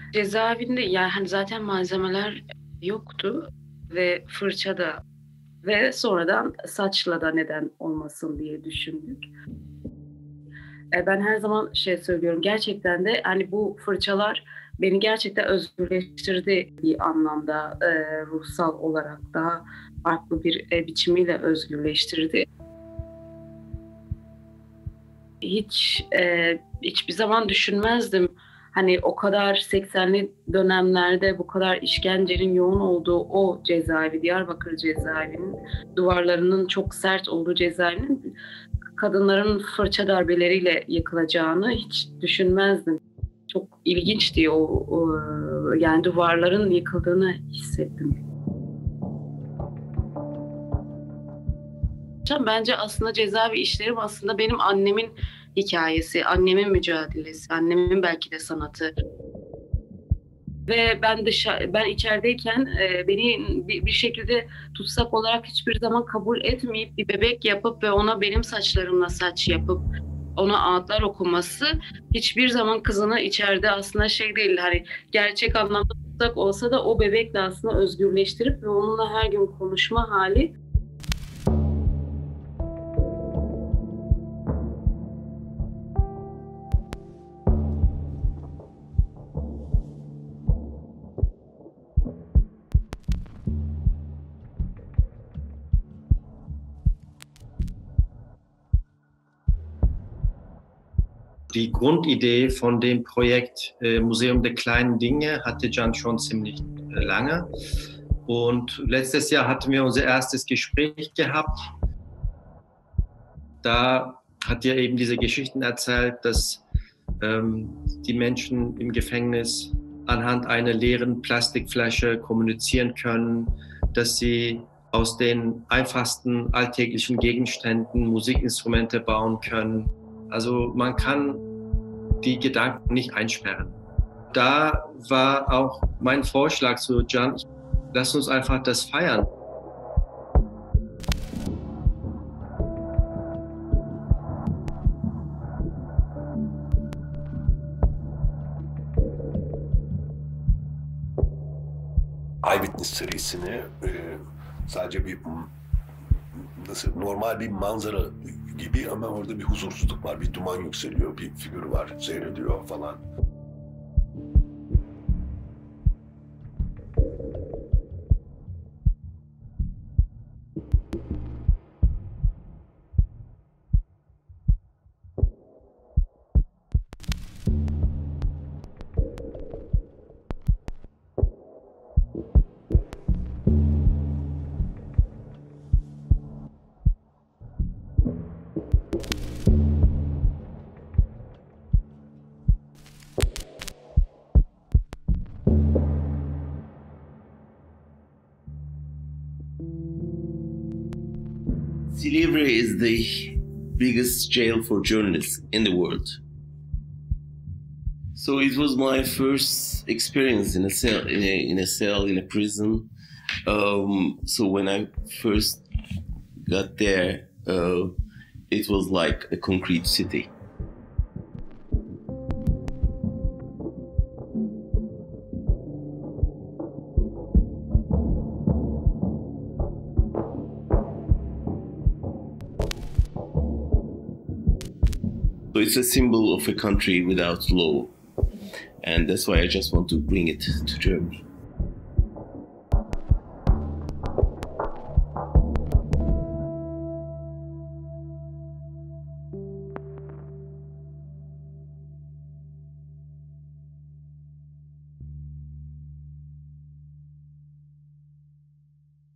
Cezaevinde yani hani zaten malzemeler yoktu ve fırça da ve sonradan saçla da neden olmasın diye düşündük. Ben her zaman şey söylüyorum, gerçekten de hani bu fırçalar beni gerçekten özgürleştirdi bir anlamda, ruhsal olarak daha farklı bir biçimiyle özgürleştirdi. Hiçbir zaman düşünmezdim. Hani o kadar 80'li dönemlerde bu kadar işkencenin yoğun olduğu o cezaevi, Diyarbakır cezaevinin duvarlarının çok sert olduğu cezaevinin kadınların fırça darbeleriyle yıkılacağını hiç düşünmezdim. Çok ilginçti yani duvarların yıkıldığını hissettim. Bence aslında cezaevi işlerim aslında benim annemin hikayesi, annemin mücadelesi, annemin belki de sanatı. Ve ben içerideyken beni bir şekilde tutsak olarak hiçbir zaman kabul etmeyip bir bebek yapıp ve ona benim saçlarımla saç yapıp ona ağıtlar okuması hiçbir zaman kızını içeride aslında şey değil, hani gerçek anlamda tutsak olsa da o bebekle aslında özgürleştirip ve onunla her gün konuşma hali. Die Grundidee von dem Projekt Museum der kleinen Dinge hatte Can schon ziemlich lange. Und letztes Jahr hatten wir unser erstes Gespräch gehabt. Da hat er eben diese Geschichten erzählt, dass die Menschen im Gefängnis anhand einer leeren Plastikflasche kommunizieren können, dass sie aus den einfachsten alltäglichen Gegenständen Musikinstrumente bauen können. Also man kann die Gedanken nicht einsperren. Da war auch mein Vorschlag zu Can, lass uns einfach das feiern. Eyewitness serisini sadece bir normal bir manzara gibi ama orada bir huzursuzluk var, bir duman yükseliyor, bir figür var, seyrediyor falan. Silivri is the biggest jail for journalists in the world. So it was my first experience in a cell, in a prison. So when I first got there, it was like a concrete city. So it's a symbol of a country without law, and that's why I just want to bring it to Germany.